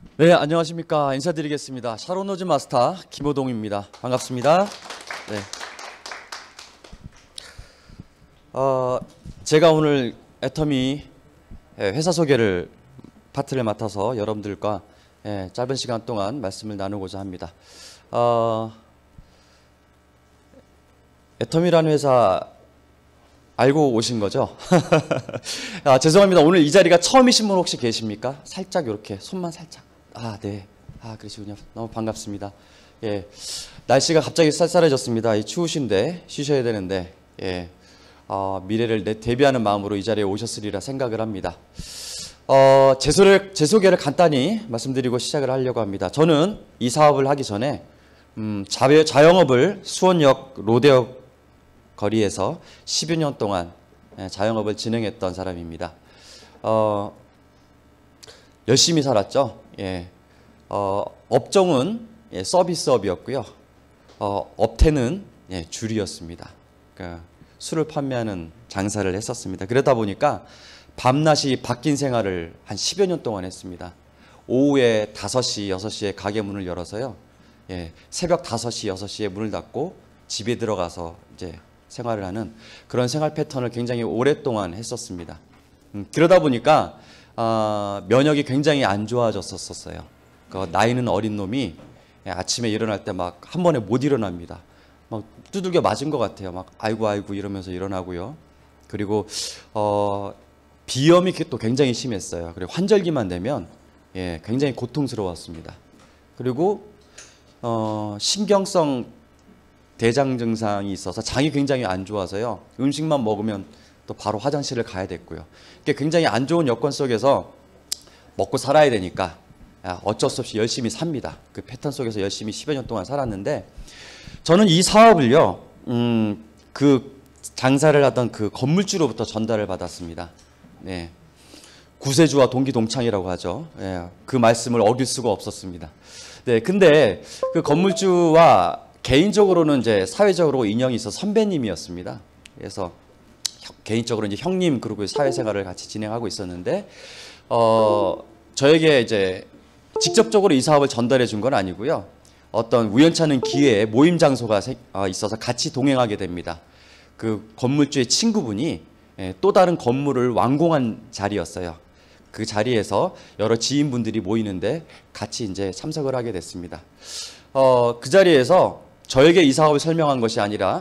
네, 안녕하십니까. 인사드리겠습니다. 샤론노즈 마스터 김호동입니다. 반갑습니다. 네. 제가 오늘 애터미 회사 소개를 파트를 맡아서 여러분들과 짧은 시간 동안 말씀을 나누고자 합니다. 애터미라는 회사 알고 오신 거죠? 죄송합니다. 오늘 이 자리가 처음이신 분 혹시 계십니까? 살짝 이렇게 손만 살짝. 네. 그러시군요. 너무 반갑습니다. 예. 날씨가 갑자기 쌀쌀해졌습니다. 추우신데 쉬셔야 되는데 미래를 대비하는 마음으로 이 자리에 오셨으리라 생각을 합니다. 제 소개를 간단히 말씀드리고 시작을 하려고 합니다. 저는 이 사업을 하기 전에 자영업을 수원역 로데오 거리에서 10여 년 동안 자영업을 진행했던 사람입니다. 열심히 살았죠. 업종은 서비스업이었고요. 업태는 줄이었습니다. 그러니까 술을 판매하는 장사를 했었습니다. 그러다 보니까 밤낮이 바뀐 생활을 한 10여 년 동안 했습니다. 오후에 5시, 6시에 가게 문을 열어서요. 새벽 5시, 6시에 문을 닫고 집에 들어가서 이제 생활을 하는 그런 생활 패턴을 굉장히 오랫동안 했었습니다. 그러다 보니까 면역이 굉장히 안 좋아졌었어요. 나이는 어린 놈이 아침에 일어날 때 막 한 번에 못 일어납니다. 막 두들겨 맞은 것 같아요. 막 아이고 이러면서 일어나고요. 그리고 비염이 또 굉장히 심했어요. 그리고 환절기만 되면 굉장히 고통스러웠습니다. 그리고 신경성 대장 증상이 있어서 장이 굉장히 안 좋아서요. 음식만 먹으면 또 바로 화장실을 가야 됐고요. 굉장히 안 좋은 여건 속에서 먹고 살아야 되니까 어쩔 수 없이 열심히 삽니다. 그 패턴 속에서 열심히 10여 년 동안 살았는데 저는 이 사업을요. 그 장사를 하던 그 건물주로부터 전달을 받았습니다. 네. 구세주와 동기동창이라고 하죠. 그 말씀을 어길 수가 없었습니다. 네, 근데 그 건물주와 개인적으로는 이제 사회적으로 인연이 있어 선배님이었습니다. 그래서 개인적으로 이제 형님 그리고 사회생활을 같이 진행하고 있었는데 저에게 이제 직접적으로 이 사업을 전달해 준 건 아니고요. 어떤 우연찮은 기회에 모임 장소가 있어서 같이 동행하게 됩니다. 그 건물주의 친구분이 또 다른 건물을 완공한 자리였어요. 그 자리에서 여러 지인분들이 모이는데 같이 이제 참석을 하게 됐습니다. 그 자리에서 저에게 이 사업을 설명한 것이 아니라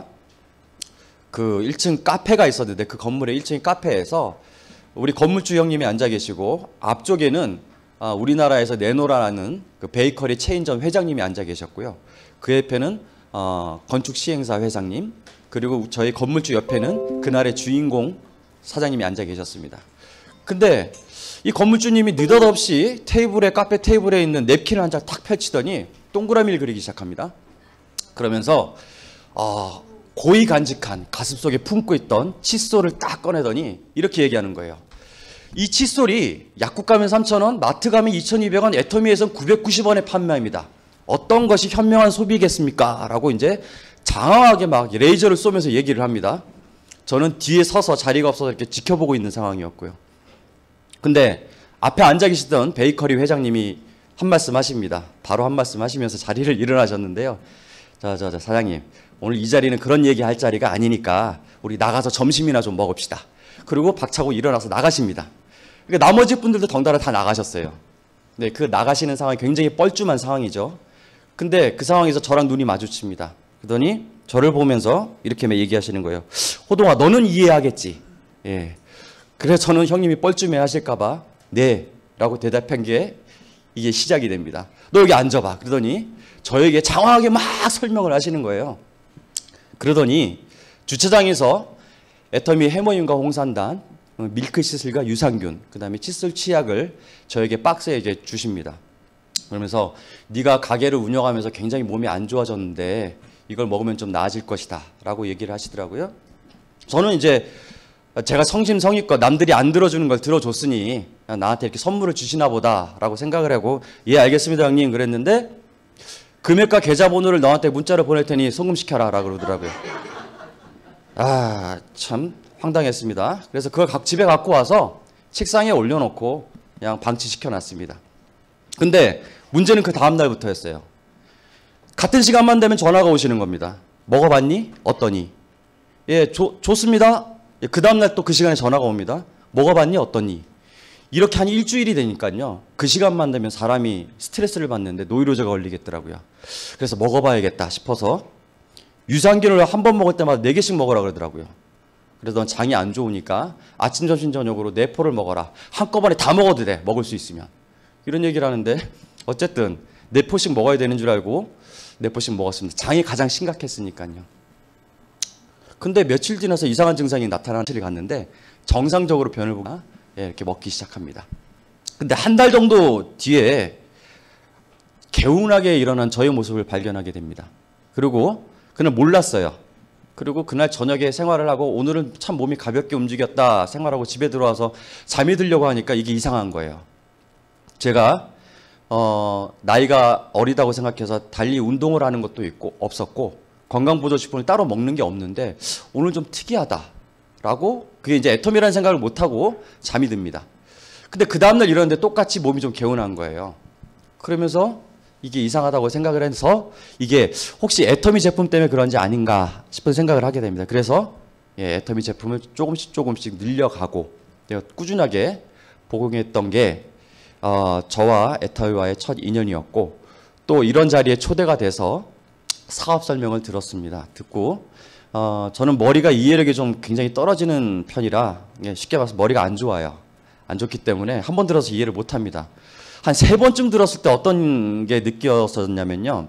그 1층 카페가 있었는데 그 건물의 1층 카페에서 우리 건물주 형님이 앉아 계시고 앞쪽에는 우리나라에서 네노라는 그 베이커리 체인점 회장님이 앉아 계셨고요. 그 옆에는 건축 시행사 회장님 그리고 저희 건물주 옆에는 그날의 주인공 사장님이 앉아 계셨습니다. 근데 이 건물주님이 느닷없이 카페 테이블에 있는 냅킨을 한 장 탁 펼치더니 동그라미를 그리기 시작합니다. 그러면서 고이 간직한 가슴속에 품고 있던 칫솔을 딱 꺼내더니 이렇게 얘기하는 거예요. 이 칫솔이 약국 가면 3,000원, 마트 가면 2,200원, 애터미에서는 990원에 판매합니다. 어떤 것이 현명한 소비겠습니까? 라고 이제 장황하게 막 레이저를 쏘면서 얘기를 합니다. 저는 뒤에 서서 자리가 없어서 이렇게 지켜보고 있는 상황이었고요. 근데 앞에 앉아 계시던 베이커리 회장님이 한 말씀 하십니다. 바로 한 말씀 하시면서 자리를 일어나셨는데요. 자, 사장님. 오늘 이 자리는 그런 얘기 할 자리가 아니니까 우리 나가서 점심이나 좀 먹읍시다. 그리고 박차고 일어나서 나가십니다. 그러니까 나머지 분들도 덩달아 다 나가셨어요. 네, 그 나가시는 상황이 굉장히 뻘쭘한 상황이죠. 근데 그 상황에서 저랑 눈이 마주칩니다. 그러더니 저를 보면서 이렇게 얘기하시는 거예요. 호동아, 너는 이해하겠지? 그래서 저는 형님이 뻘쭘해 하실까봐 네 라고 대답한 게 이게 시작이 됩니다. 너 여기 앉아봐. 그러더니 저에게 장황하게 막 설명을 하시는 거예요. 그러더니 주차장에서 애터미 해머임과 홍산단, 밀크시슬과 유산균, 그 다음에 칫솔 치약을 저에게 박스에 이제 주십니다. 그러면서 네가 가게를 운영하면서 굉장히 몸이 안 좋아졌는데 이걸 먹으면 좀 나아질 것이다 라고 얘기를 하시더라고요. 저는 이제 제가 성심성의껏 남들이 안 들어주는 걸 들어줬으니 나한테 이렇게 선물을 주시나 보다 라고 생각을 하고 예 알겠습니다 형님 그랬는데 금액과 계좌번호를 너한테 문자로 보낼 테니 송금시켜라 라고 그러더라고요. 참 황당했습니다. 그래서 그걸 집에 갖고 와서 책상에 올려놓고 그냥 방치시켜 놨습니다. 근데 문제는 그 다음 날부터였어요. 같은 시간만 되면 전화가 오시는 겁니다. 먹어봤니? 어떠니? 예, 좋습니다. 예, 그 다음 날 또 그 시간에 전화가 옵니다. 먹어봤니? 어떠니? 이렇게 한 일주일이 되니까요. 그 시간만 되면 사람이 스트레스를 받는데 노이로제가 걸리겠더라고요. 그래서 먹어봐야겠다 싶어서 유산균을 한 번 먹을 때마다 4개씩 먹으라 그러더라고요. 그래서 넌 장이 안 좋으니까 아침, 점심, 저녁으로 4포를 먹어라. 한꺼번에 다 먹어도 돼. 먹을 수 있으면. 이런 얘기를 하는데 어쨌든 4포씩 먹어야 되는 줄 알고 4포씩 먹었습니다. 장이 가장 심각했으니까요. 근데 며칠 지나서 이상한 증상이 나타나는 치를 갔는데 정상적으로 변을 보고 이렇게 먹기 시작합니다. 근데 한 달 정도 뒤에 개운하게 일어난 저의 모습을 발견하게 됩니다. 그리고 그날 몰랐어요. 그리고 그날 저녁에 생활을 하고 오늘은 참 몸이 가볍게 움직였다 생활하고 집에 들어와서 잠이 들려고 하니까 이게 이상한 거예요. 제가 나이가 어리다고 생각해서 달리 운동을 하는 것도 없었고 건강보조식품을 따로 먹는 게 없는데 오늘 좀 특이하다라고 그게 이제 애텀이라는 생각을 못하고 잠이 듭니다. 근데 그 다음날 일어났는데 똑같이 몸이 좀 개운한 거예요. 그러면서 이게 이상하다고 생각을 해서 이게 혹시 애터미 제품 때문에 그런지 아닌가 싶은 생각을 하게 됩니다. 그래서 애터미 제품을 조금씩 늘려가고 내가 꾸준하게 복용했던 게 저와 애터미와의 첫 인연이었고 또 이런 자리에 초대가 돼서 사업 설명을 들었습니다. 듣고 저는 머리가 이해력이 좀 굉장히 떨어지는 편이라 쉽게 말해서 머리가 안 좋아요. 안 좋기 때문에 한 번 들어서 이해를 못합니다. 한 3번쯤 들었을 때 어떤 게 느껴졌냐면요.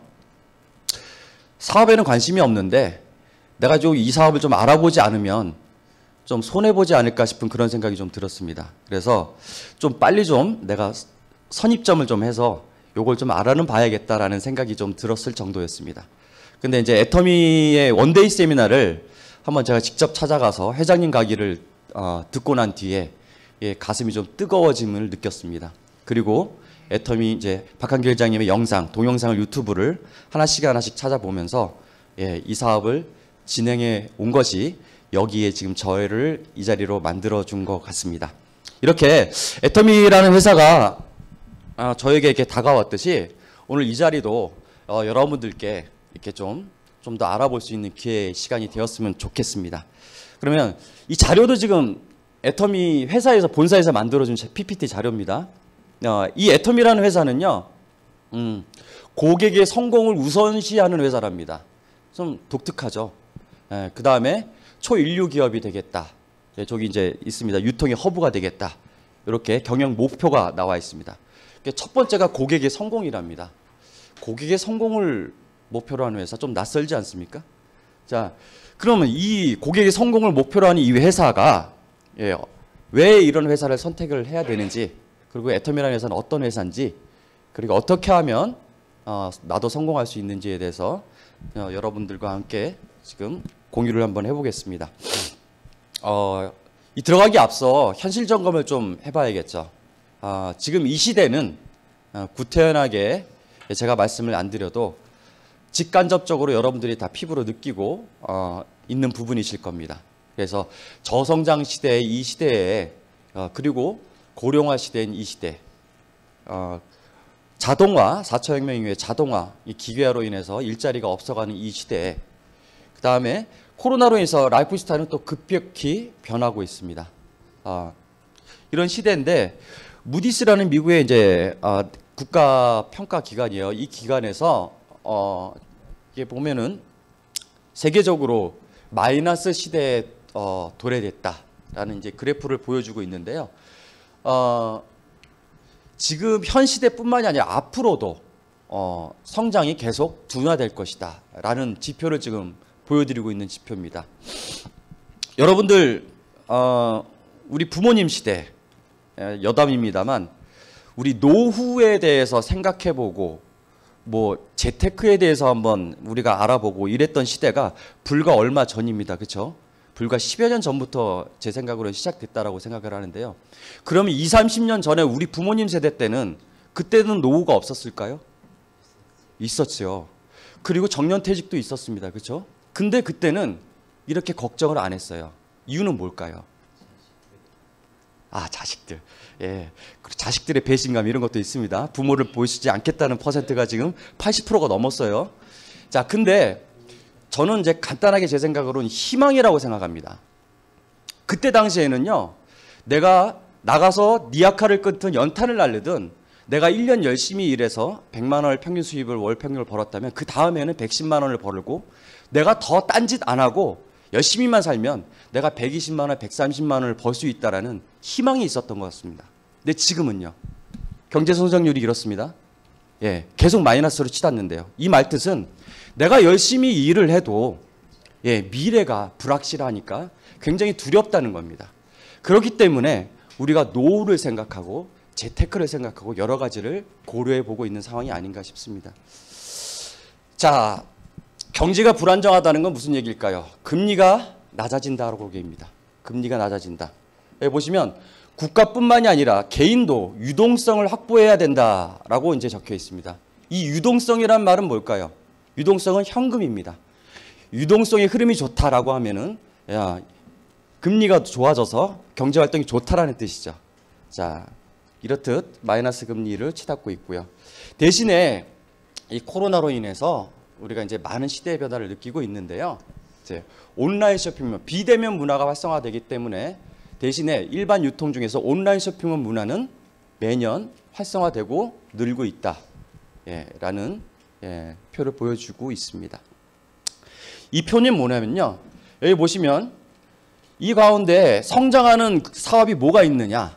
사업에는 관심이 없는데 내가 좀 이 사업을 좀 알아보지 않으면 좀 손해보지 않을까 싶은 그런 생각이 좀 들었습니다. 그래서 좀 빨리 좀 내가 선입점을 좀 해서 요걸 좀 알아는 봐야겠다라는 생각이 좀 들었을 정도였습니다. 근데 이제 애터미의 원데이 세미나를 한번 제가 직접 찾아가서 회장님 강의를 듣고 난 뒤에 가슴이 좀 뜨거워짐을 느꼈습니다. 그리고 애터미 이제 박한길 회장님의 영상, 동영상을 유튜브를 하나씩 찾아보면서 이 사업을 진행해 온 것이 여기에 지금 저를 이 자리로 만들어 준 것 같습니다. 이렇게 애터미라는 회사가 저에게 이렇게 다가왔듯이 오늘 이 자리도 여러분들께 이렇게 좀 더 알아볼 수 있는 기회의 시간이 되었으면 좋겠습니다. 그러면 이 자료도 지금 애터미 회사에서 본사에서 만들어준 PPT 자료입니다. 이 애터미라는 회사는요, 고객의 성공을 우선시하는 회사랍니다. 좀 독특하죠. 그 다음에 초인류 기업이 되겠다. 저기 이제 있습니다. 유통의 허브가 되겠다. 이렇게 경영 목표가 나와 있습니다. 첫 번째가 고객의 성공이랍니다. 고객의 성공을 목표로 하는 회사 좀 낯설지 않습니까? 자, 그러면 이 고객의 성공을 목표로 하는 이 회사가 왜 이런 회사를 선택을 해야 되는지, 그리고 애터미라는 회사는 어떤 회사인지, 그리고 어떻게 하면 나도 성공할 수 있는지에 대해서 여러분들과 함께 지금 공유를 한번 해보겠습니다. 이 들어가기 앞서 현실 점검을 좀 해봐야겠죠. 지금 이 시대는 구태연하게 제가 말씀을 안 드려도 직간접적으로 여러분들이 다 피부로 느끼고 있는 부분이실 겁니다. 그래서 저성장 시대의 이 시대에 그리고 고령화 시대인 이 시대, 자동화, 4차 혁명 이후에 자동화, 이 기계화로 인해서 일자리가 없어가는 이 시대에 그 다음에 코로나로 인해서 라이프 스타일은 또 급격히 변하고 있습니다. 이런 시대인데 무디스라는 미국의 이제 국가 평가 기관이에요. 이 기관에서 이게 보면은 세계적으로 마이너스 시대에 도래됐다라는 이제 그래프를 보여주고 있는데요. 지금 현 시대뿐만이 아니라 앞으로도 성장이 계속 둔화될 것이다라는 지표를 지금 보여드리고 있는 지표입니다. 여러분들 우리 부모님 시대 여담입니다만 우리 노후에 대해서 생각해보고 뭐 재테크에 대해서 한번 우리가 알아보고 이랬던 시대가 불과 얼마 전입니다. 그렇죠? 불과 10여 년 전부터 제 생각으로는 시작됐다라고 생각을 하는데요. 그러면 20, 30년 전에 우리 부모님 세대 때는 그때는 노후가 없었을까요? 있었죠. 그리고 정년퇴직도 있었습니다. 그렇죠? 근데 그때는 이렇게 걱정을 안 했어요. 이유는 뭘까요? 아, 자식들. 예. 그리고 자식들의 배신감 이런 것도 있습니다. 부모를 보시지 않겠다는 퍼센트가 지금 80%가 넘었어요. 자, 근데 저는 이제 간단하게 제 생각으로는 희망이라고 생각합니다. 그때 당시에는요, 내가 나가서 니아카를 끊든 연탄을 날리든 내가 1년 열심히 일해서 100만 원을 평균 수입을 월 평균을 벌었다면 그 다음에는 110만 원을 벌고 내가 더 딴짓 안 하고 열심히만 살면 내가 120만 원, 130만 원을 벌 수 있다라는 희망이 있었던 것 같습니다. 근데 지금은요, 경제 성장률이 이렇습니다. 예, 계속 마이너스로 치닫는데요. 이 말 뜻은 내가 열심히 일을 해도 예, 미래가 불확실하니까 굉장히 두렵다는 겁니다. 그렇기 때문에 우리가 노후를 생각하고 재테크를 생각하고 여러 가지를 고려해 보고 있는 상황이 아닌가 싶습니다. 자, 경제가 불안정하다는 건 무슨 얘기일까요? 금리가 낮아진다라고 얘기합니다. 금리가 낮아진다. 여기 보시면 국가뿐만이 아니라 개인도 유동성을 확보해야 된다라고 이제 적혀 있습니다. 이 유동성이란 말은 뭘까요? 유동성은 현금입니다. 유동성의 흐름이 좋다라고 하면은 야, 금리가 좋아져서 경제 활동이 좋다라는 뜻이죠. 자, 이렇듯 마이너스 금리를 치닫고 있고요. 대신에 이 코로나로 인해서 우리가 이제 많은 시대의 변화를 느끼고 있는데요. 이제 온라인 쇼핑몰, 비대면 문화가 활성화되기 때문에 대신에 일반 유통 중에서 온라인 쇼핑몰 문화는 매년 활성화되고 늘고 있다. 예, 라는 표를 보여주고 있습니다. 이 표는 뭐냐면요. 여기 보시면 이 가운데 성장하는 사업이 뭐가 있느냐.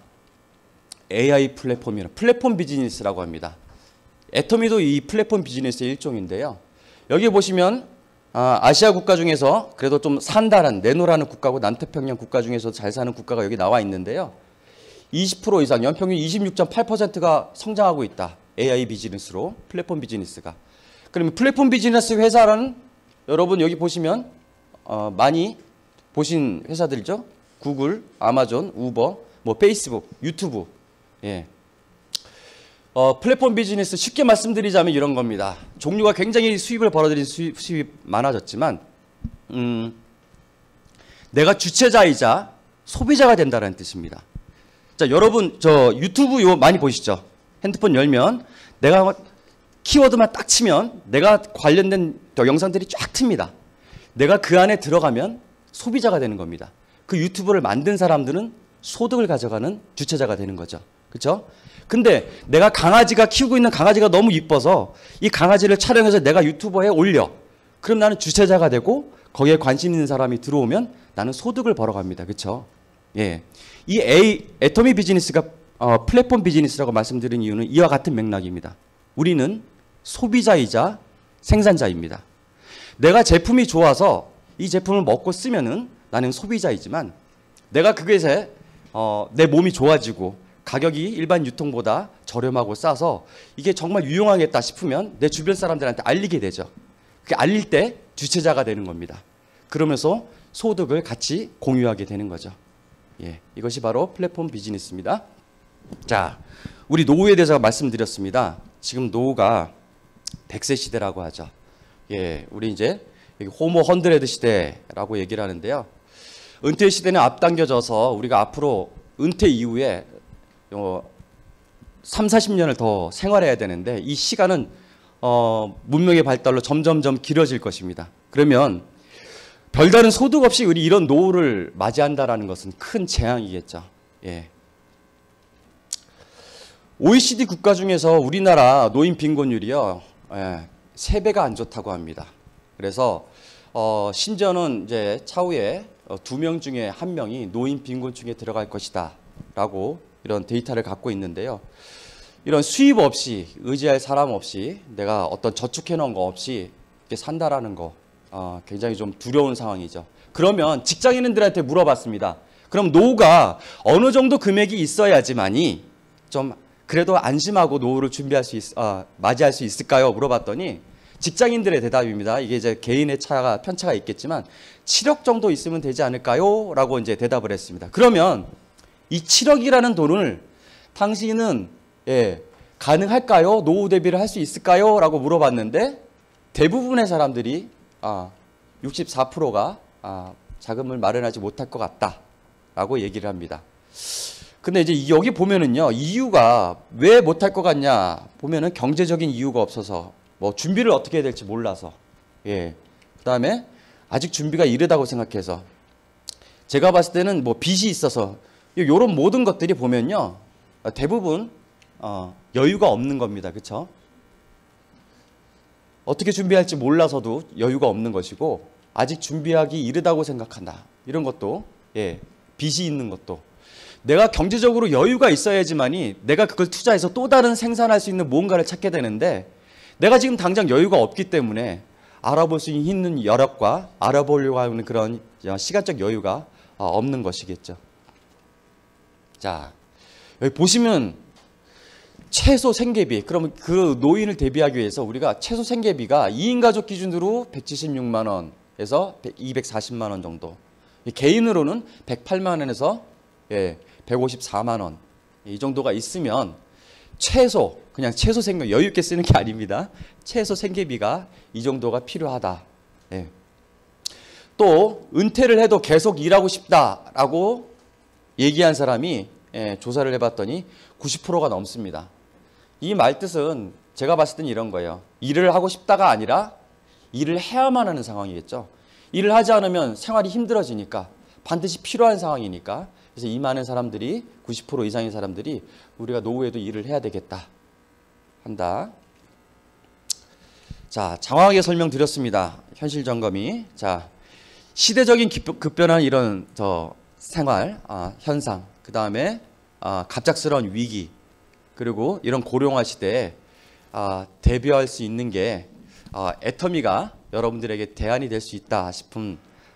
AI 플랫폼이라 플랫폼 비즈니스라고 합니다. 애터미도 이 플랫폼 비즈니스의 일종인데요. 여기 보시면 아시아 국가 중에서 그래도 좀 산다란 내노라는 국가고 남태평양 국가 중에서 잘 사는 국가가 여기 나와 있는데요. 20% 이상 연평균 26.8%가 성장하고 있다. AI 비즈니스로 플랫폼 비즈니스가. 그러면 플랫폼 비즈니스 회사라는 여러분 여기 보시면 많이 보신 회사들이죠. 구글, 아마존, 우버, 뭐 페이스북, 유튜브. 예. 플랫폼 비즈니스 쉽게 말씀드리자면 이런 겁니다. 종류가 굉장히 수입을 벌어들인 수입이 많아졌지만 내가 주체자이자 소비자가 된다는 뜻입니다. 자, 여러분 저 유튜브 요 많이 보시죠. 핸드폰 열면 내가 키워드만 딱 치면 내가 관련된 영상들이 쫙 틉니다. 내가 그 안에 들어가면 소비자가 되는 겁니다. 그 유튜브를 만든 사람들은 소득을 가져가는 주체자가 되는 거죠. 그렇죠? 근데 내가 강아지가 키우고 있는 강아지가 너무 이뻐서 이 강아지를 촬영해서 내가 유튜버에 올려. 그럼 나는 주체자가 되고 거기에 관심 있는 사람이 들어오면 나는 소득을 벌어갑니다. 그렇죠? 예. 이 애터미 비즈니스가 플랫폼 비즈니스라고 말씀드린 이유는 이와 같은 맥락입니다. 우리는 소비자이자 생산자입니다. 내가 제품이 좋아서 이 제품을 먹고 쓰면은 나는 소비자이지만 내가 그것에 내 몸이 좋아지고 가격이 일반 유통보다 저렴하고 싸서 이게 정말 유용하겠다 싶으면 내 주변 사람들한테 알리게 되죠. 그게 알릴 때 주체자가 되는 겁니다. 그러면서 소득을 같이 공유하게 되는 거죠. 예, 이것이 바로 플랫폼 비즈니스입니다. 자, 우리 노후에 대해서 말씀드렸습니다. 지금 노후가 100세 시대라고 하죠. 예, 우리 이제 호모 헌드레드 시대라고 얘기를 하는데요. 은퇴 시대는 앞당겨져서 우리가 앞으로 은퇴 이후에 3, 40년을 더 생활해야 되는데 이 시간은 문명의 발달로 점점점 길어질 것입니다. 그러면 별다른 소득 없이 우리 이런 노후를 맞이한다라는 것은 큰 재앙이겠죠. 예. OECD 국가 중에서 우리나라 노인 빈곤율이요, 3배가 안 좋다고 합니다. 그래서 심지어는 이제 차후에 2명 중에 1명이 노인 빈곤층에 들어갈 것이다라고 이런 데이터를 갖고 있는데요. 이런 수입 없이 의지할 사람 없이 내가 어떤 저축해 놓은 거 없이 이렇게 산다라는 거 굉장히 좀 두려운 상황이죠. 그러면 직장인들한테 물어봤습니다. 그럼 노후가 어느 정도 금액이 있어야지만이 좀 그래도 안심하고 노후를 준비할 맞이할 수 있을까요? 물어봤더니 직장인들의 대답입니다. 이게 이제 개인의 편차가 있겠지만 7억 정도 있으면 되지 않을까요? 라고 이제 대답을 했습니다. 그러면 이 7억이라는 돈을 당신은 가능할까요? 노후 대비를 할 수 있을까요? 라고 물어봤는데 대부분의 사람들이 64%가 자금을 마련하지 못할 것 같다라고 얘기를 합니다. 근데 이제 여기 보면은요, 이유가 왜 못할 것 같냐 보면은 경제적인 이유가 없어서, 뭐 준비를 어떻게 해야 될지 몰라서, 예. 그다음에 아직 준비가 이르다고 생각해서, 제가 봤을 때는 뭐 빚이 있어서, 이런 모든 것들이 보면요 대부분 여유가 없는 겁니다. 그렇죠? 어떻게 준비할지 몰라서도 여유가 없는 것이고, 아직 준비하기 이르다고 생각한다, 이런 것도, 예, 빚이 있는 것도, 내가 경제적으로 여유가 있어야지만이 내가 그걸 투자해서 또 다른 생산할 수 있는 무언가를 찾게 되는데, 내가 지금 당장 여유가 없기 때문에 알아볼 수 있는 여력과 알아보려고 하는 그런 시간적 여유가 없는 것이겠죠. 자, 여기 보시면 최소 생계비, 그러면 그 노인을 대비하기 위해서 우리가 최소 생계비가 2인 가족 기준으로 176만 원에서 240만 원 정도, 개인으로는 108만 원에서 154만 원, 이 정도가 있으면 최소, 그냥 최소 생계, 여유 있게 쓰는 게 아닙니다. 최소 생계비가 이 정도가 필요하다. 예. 또 은퇴를 해도 계속 일하고 싶다라고 얘기한 사람이, 조사를 해봤더니 90%가 넘습니다. 이 말뜻은 제가 봤을 땐 이런 거예요. 일을 하고 싶다가 아니라 일을 해야만 하는 상황이겠죠. 일을 하지 않으면 생활이 힘들어지니까, 반드시 필요한 상황이니까. 그래서 이 많은 사람들이, 90% 이상의 사람들이 우리가 노후에도 일을 해야 되겠다 한다. 자, 장황하게 설명드렸습니다. 현실 점검이. 자, 시대적인 급변한 이런 생활 현상, 그 다음에 갑작스러운 위기, 그리고 이런 고령화 시대에 대비할 수 있는 게 애터미가 여러분들에게 대안이 될 수 있다 싶은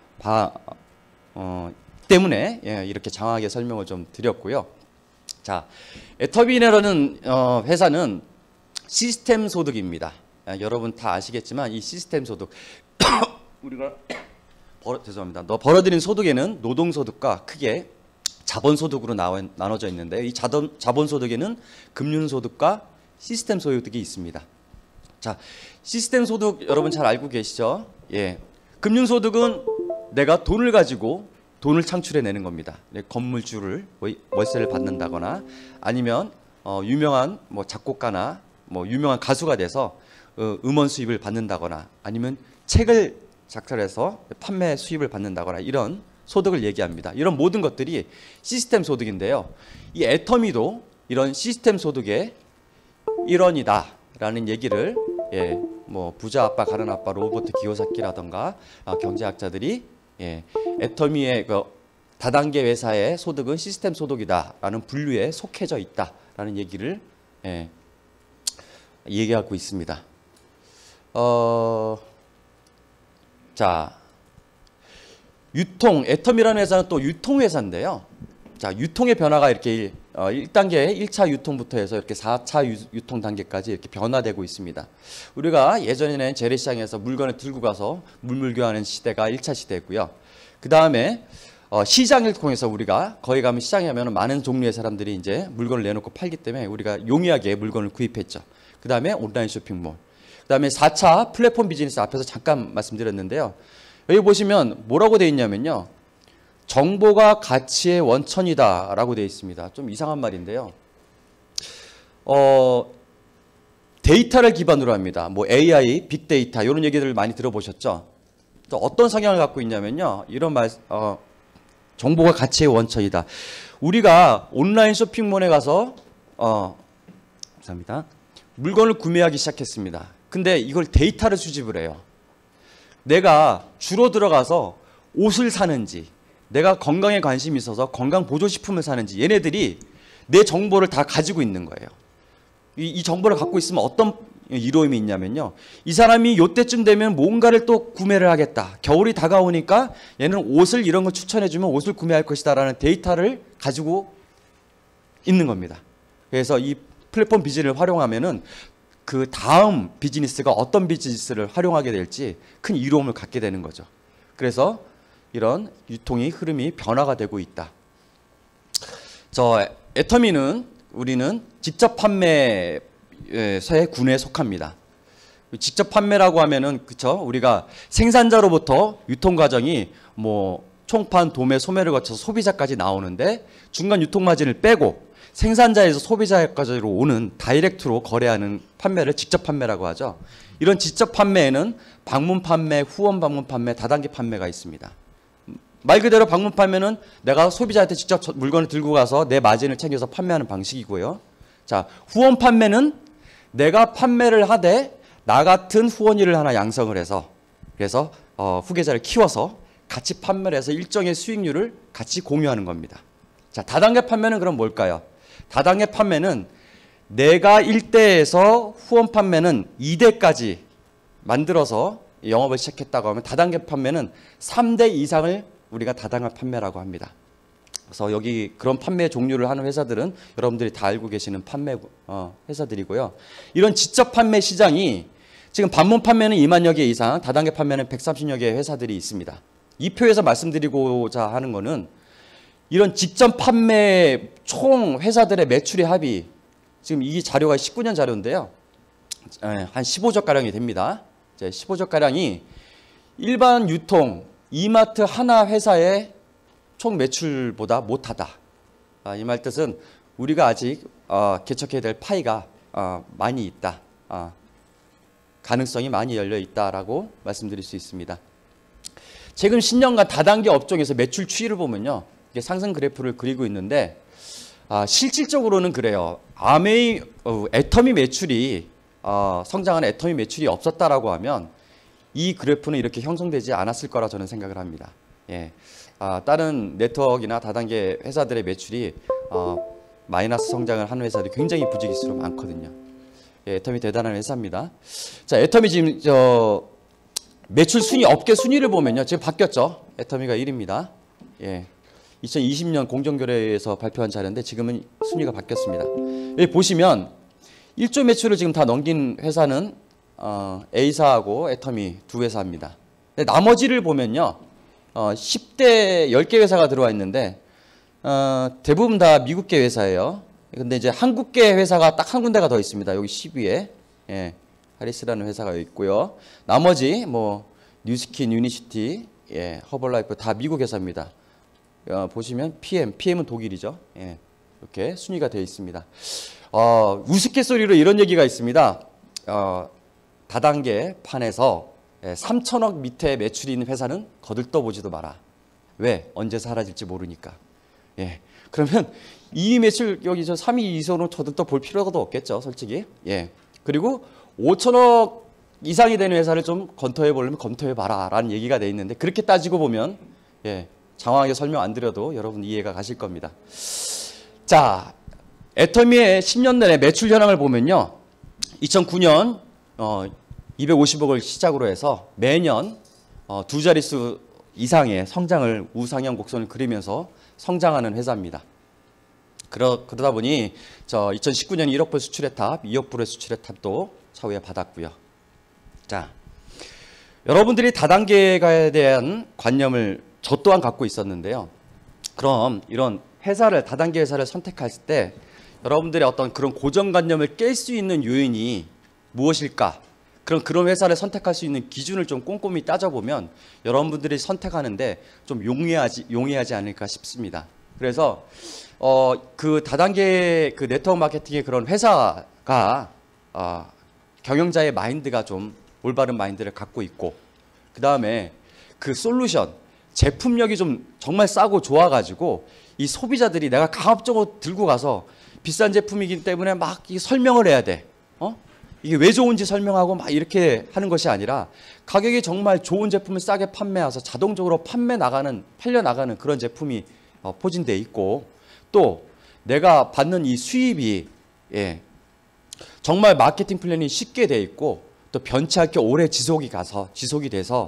때문에 이렇게 장황하게 설명을 좀 드렸고요. 자, 애터미라는 회사는 시스템 소득입니다. 여러분 다 아시겠지만 이 시스템 소득 우리가 죄송합니다. 벌어들인 소득에는 노동소득과 크게 자본소득으로 나눠져 있는데, 이 자본소득에는 금융소득과 시스템 소득이 있습니다. 자, 시스템 소득 여러분 잘 알고 계시죠? 예, 금융소득은 내가 돈을 가지고 돈을 창출해내는 겁니다. 건물주를 월세를 받는다거나, 아니면 유명한 뭐 작곡가나 뭐 유명한 가수가 돼서 음원 수입을 받는다거나, 아니면 책을 작성해서 판매 수입을 받는다거나, 이런 소득을 얘기합니다. 이런 모든 것들이 시스템 소득인데요. 이 애터미도 이런 시스템 소득의 일원이다라는 얘기를, 뭐 부자 아빠, 가난 아빠, 로버트 기요사키라던가 경제학자들이, 애터미의 그 다단계 회사의 소득은 시스템 소득이다라는 분류에 속해져 있다라는 얘기를 얘기하고 있습니다. 자, 애터미라는 회사는 또 유통회사인데요. 자, 유통의 변화가 이렇게 1단계 1차 유통부터 해서 이렇게 4차 유통 단계까지 이렇게 변화되고 있습니다. 우리가 예전에는 재래시장에서 물건을 들고 가서 물물교환하는 시대가 1차 시대였고요. 그 다음에 시장을 통해서, 우리가 거기 가면 시장에 가면 많은 종류의 사람들이 이제 물건을 내놓고 팔기 때문에 우리가 용이하게 물건을 구입했죠. 그 다음에 온라인 쇼핑몰, 그 다음에 4차 플랫폼 비즈니스, 앞에서 잠깐 말씀드렸는데요. 여기 보시면 뭐라고 되어 있냐면요, 정보가 가치의 원천이다 라고 되어 있습니다. 좀 이상한 말인데요, 데이터를 기반으로 합니다. 뭐 AI, 빅데이터, 이런 얘기들을 많이 들어보셨죠. 또 어떤 성향을 갖고 있냐면요, 이런 말, 정보가 가치의 원천이다. 우리가 온라인 쇼핑몰에 가서 감사합니다, 물건을 구매하기 시작했습니다. 근데 이걸 데이터를 수집을 해요. 내가 주로 들어가서 옷을 사는지, 내가 건강에 관심이 있어서 건강 보조식품을 사는지, 얘네들이 내 정보를 다 가지고 있는 거예요. 이 정보를 갖고 있으면 어떤 이로움이 있냐면요, 이 사람이 이때쯤 되면 뭔가를 또 구매를 하겠다, 겨울이 다가오니까 얘는 옷을 이런 걸 추천해주면 옷을 구매할 것이다 라는 데이터를 가지고 있는 겁니다. 그래서 이 플랫폼 비즈니스를 활용하면은 그 다음 비즈니스가 어떤 비즈니스를 활용하게 될지 큰 이로움을 갖게 되는 거죠. 그래서 이런 유통의 흐름이 변화가 되고 있다. 애터미는 우리는 직접 판매의 군에 속합니다. 직접 판매라고 하면은, 그쵸, 우리가 생산자로부터 유통 과정이 뭐 총판, 도매, 소매를 거쳐서 소비자까지 나오는데 중간 유통마진을 빼고 생산자에서 소비자까지로 오는 다이렉트로 거래하는 판매를 직접 판매라고 하죠. 이런 직접 판매에는 방문 판매, 후원 방문 판매, 다단계 판매가 있습니다. 말 그대로 방문 판매는 내가 소비자한테 직접 물건을 들고 가서 내 마진을 챙겨서 판매하는 방식이고요. 자, 후원 판매는 내가 판매를 하되 나 같은 후원인을 하나 양성을 해서 그래서 후계자를 키워서 같이 판매를 해서 일정의 수익률을 같이 공유하는 겁니다. 자, 다단계 판매는 그럼 뭘까요? 다단계 판매는 내가 1대에서 후원 판매는 2대까지 만들어서 영업을 시작했다고 하면 다단계 판매는 3대 이상을 우리가 다단계 판매라고 합니다. 그래서 여기 그런 판매 종류를 하는 회사들은 여러분들이 다 알고 계시는 판매 회사들이고요. 이런 직접 판매 시장이 지금 방문 판매는 2만여 개 이상, 다단계 판매는 130여 개의 회사들이 있습니다. 이 표에서 말씀드리고자 하는 거는 이런 직접 판매 총 회사들의 매출의 합이 지금 이 자료가 19년 자료인데요. 한 15조가량이 됩니다. 15조가량이 일반 유통, 이마트 하나 회사의 총 매출보다 못하다. 이 말 뜻은 우리가 아직 개척해야 될 파이가 많이 있다. 가능성이 많이 열려 있다라고 말씀드릴 수 있습니다. 최근 10년간 다단계 업종에서 매출 추이를 보면요. 이게 상승 그래프를 그리고 있는데 실질적으로는 그래요. 애터미 매출이 성장하는 애터미 매출이 없었다라고 하면 이 그래프는 이렇게 형성되지 않았을 거라 저는 생각을 합니다. 예. 다른 네트워크나 다단계 회사들의 매출이 마이너스 성장을 하는 회사들이 굉장히 부지기수로 많거든요. 예, 애터미 대단한 회사입니다. 자, 애터미 지금 매출 순위, 업계 순위를 보면요. 지금 바뀌었죠. 애터미가 1위입니다. 예. 2020년 공정거래에서 발표한 자료인데 지금은 순위가 바뀌었습니다. 여기 보시면 1조 매출을 지금 다 넘긴 회사는 A사하고 애터미 두 회사입니다. 근데 나머지를 보면요. 10대 10개 회사가 들어와 있는데 대부분 다 미국계 회사예요. 근데 이제 한국계 회사가 딱 한 군데가 더 있습니다. 여기 10위에 예, 하리스라는 회사가 있고요. 나머지 뭐 뉴스킨, 유니시티, 예, 허벌라이프 다 미국 회사입니다. 보시면 PM은 독일이죠. 예, 이렇게 순위가 되어 있습니다. 우스갯소리로 이런 얘기가 있습니다. 다단계 판에서 3천억 밑에 매출이 있는 회사는 거들떠보지도 마라. 왜? 언제 사라질지 모르니까. 예. 그러면 이 매출 여기 저 3위 이선으로 거들떠 볼 필요도 없겠죠, 솔직히. 예. 그리고 5천억 이상이 되는 회사를 좀 검토해 보려면 검토해 봐라라는 얘기가 돼 있는데 그렇게 따지고 보면 예. 장황하게 설명 안 드려도 여러분 이해가 가실 겁니다. 자, 애터미의 10년 내내 매출 현황을 보면요. 2009년 250억을 시작으로 해서 매년 두 자릿수 이상의 성장을 우상향 곡선을 그리면서 성장하는 회사입니다. 그러다 보니 2019년 1억 불 수출의 탑, 2억 불의 수출의 탑도 차후에 받았고요. 자, 여러분들이 다단계에 대한 관념을 저 또한 갖고 있었는데요. 그럼 이런 다단계 회사를 선택했을 때 여러분들의 어떤 그런 고정관념을 깰 수 있는 요인이 무엇일까? 그런 회사를 선택할 수 있는 기준을 좀 꼼꼼히 따져보면 여러분들이 선택하는데 좀 용이하지 않을까 싶습니다. 그래서 그 다단계 그 네트워크 마케팅의 그런 회사가 경영자의 마인드가 좀 올바른 마인드를 갖고 있고 그 다음에 그 솔루션 제품력이 좀 정말 싸고 좋아가지고 이 소비자들이 내가 강압적으로 들고 가서 비싼 제품이기 때문에 막 설명을 해야 돼. 이게 왜 좋은지 설명하고 막 이렇게 하는 것이 아니라 가격이 정말 좋은 제품을 싸게 판매해서 자동적으로 팔려 나가는 그런 제품이 포진돼 있고 또 내가 받는 이 수입이 정말 마케팅 플랜이 쉽게 돼 있고 또 변치 않게 오래 지속이 돼서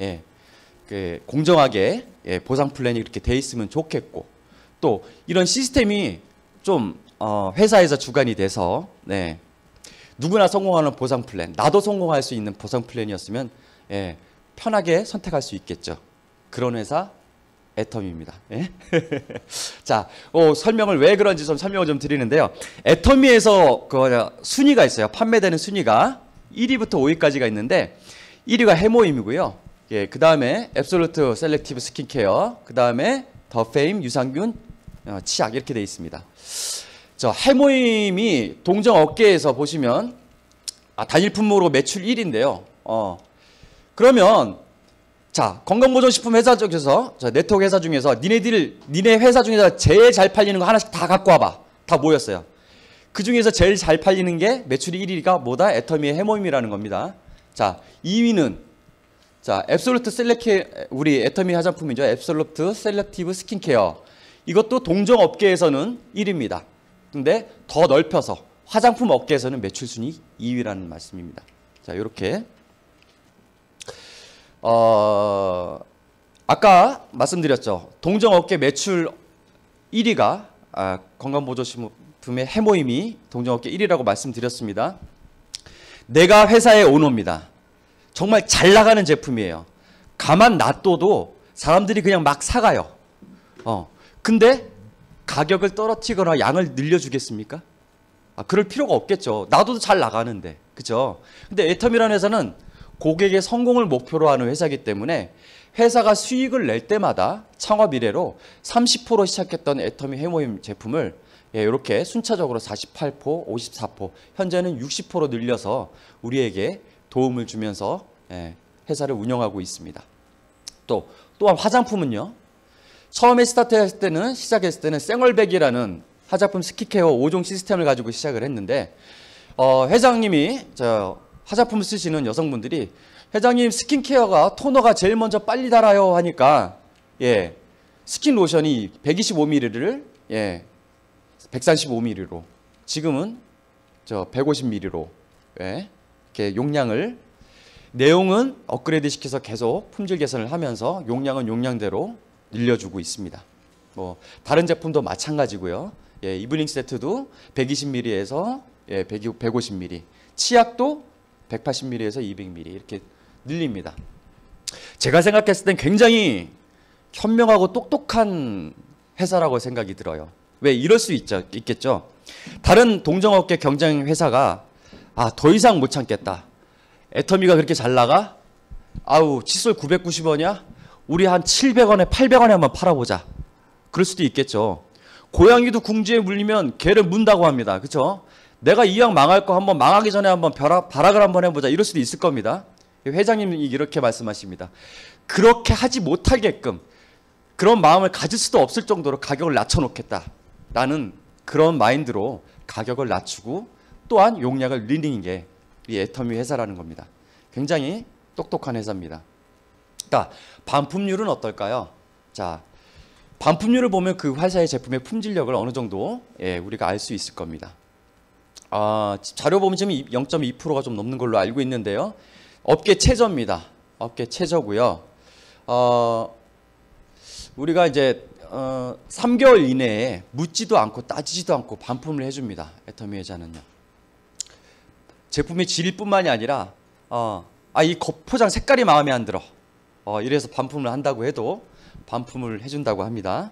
공정하게 보상 플랜이 이렇게 돼 있으면 좋겠고 또 이런 시스템이 좀 회사에서 주관이 돼서 누구나 성공하는 보상 플랜, 나도 성공할 수 있는 보상 플랜이었으면 편하게 선택할 수 있겠죠. 그런 회사 애터미입니다. 자, 설명을 왜 그런지 좀 설명을 좀 드리는데요. 애터미에서 그 순위가 있어요. 판매되는 순위가 1위부터 5위까지가 있는데 1위가 해모임이고요. 예, 그 다음에 앱솔루트 셀렉티브 스킨케어, 그 다음에 더 페임 유산균 치약 이렇게 돼 있습니다. 저 해모임이 동정 업계에서 보시면 단일 품목으로 매출 1위인데요. 그러면 자, 건강보존식품 회사 쪽에서 네트워크 회사 중에서 니네 회사 중에서 제일 잘 팔리는 거 하나씩 다 갖고 와봐. 다 모였어요. 그 중에서 제일 잘 팔리는 게 매출이 1위가 뭐다? 애터미의 해모임이라는 겁니다. 자, 2위는 자, 앱솔루트 우리 애터미 화장품이죠. 앱솔루트 셀렉티브 스킨케어. 이것도 동정 업계에서는 1위입니다. 근데 더 넓혀서 화장품 업계에서는 매출 순위 2위라는 말씀입니다. 자, 이렇게 아까 말씀드렸죠. 동정업계 매출 1위가 건강보조식품의 해모임이 동정업계 1위라고 말씀드렸습니다. 내가 회사의 오너입니다. 정말 잘 나가는 제품이에요. 가만 놔둬도 사람들이 그냥 막 사가요. 근데 가격을 떨어뜨리거나 양을 늘려주겠습니까? 그럴 필요가 없겠죠. 놔둬도 잘 나가는데. 그죠? 근데 애텀이라는 회사는 고객의 성공을 목표로 하는 회사이기 때문에 회사가 수익을 낼 때마다 창업 이래로 30% 시작했던 애터미 해모임 제품을 이렇게 순차적으로 48포, 54포, 현재는 60% 늘려서 우리에게 도움을 주면서 회사를 운영하고 있습니다. 또한 화장품은요. 처음에 시작했을 때는 생얼백이라는 화장품 스킨케어 5종 시스템을 가지고 시작을 했는데 회장님이 화장품을 쓰시는 여성분들이 회장님 스킨케어가 토너가 제일 먼저 빨리 닳아요 하니까 스킨 로션이 125ml를 135ml로 지금은 150ml로 이렇게 용량을 내용은 업그레이드 시켜서 계속 품질 개선을 하면서 용량은 용량대로 늘려주고 있습니다. 다른 제품도 마찬가지고요. 이브닝 세트도 120ml에서 150ml, 치약도 180ml에서 200ml 이렇게 늘립니다. 제가 생각했을 땐 굉장히 현명하고 똑똑한 회사라고 생각이 들어요. 왜 이럴 수 있겠죠. 다른 동정업계 경쟁 회사가 더 이상 못 참겠다. 애터미가 그렇게 잘 나가? 칫솔 990원이야? 우리 한 700원에 800원에 한번 팔아보자. 그럴 수도 있겠죠. 고양이도 궁지에 물리면 개를 문다고 합니다. 그렇죠? 내가 이왕 망할 거 한번 망하기 전에 한번 발악을 한번 해보자. 이럴 수도 있을 겁니다. 회장님이 이렇게 말씀하십니다. 그렇게 하지 못하게끔 그런 마음을 가질 수도 없을 정도로 가격을 낮춰놓겠다. 라는 그런 마인드로 가격을 낮추고 또한 용량을 늘리는 게 이 애터미 회사라는 겁니다. 굉장히 똑똑한 회사입니다. 자, 반품률은 어떨까요? 자, 반품률을 보면 그 회사의 제품의 품질력을 어느 정도 우리가 알 수 있을 겁니다. 자료 보면 지금 0.2%가 좀 넘는 걸로 알고 있는데요. 업계 최저입니다. 업계 최저고요. 우리가 이제 3개월 이내에 묻지도 않고 따지지도 않고 반품을 해줍니다. 애터미 회사는요. 제품의 질뿐만이 아니라 이 포장 색깔이 마음에 안 들어. 이래서 반품을 한다고 해도 반품을 해준다고 합니다.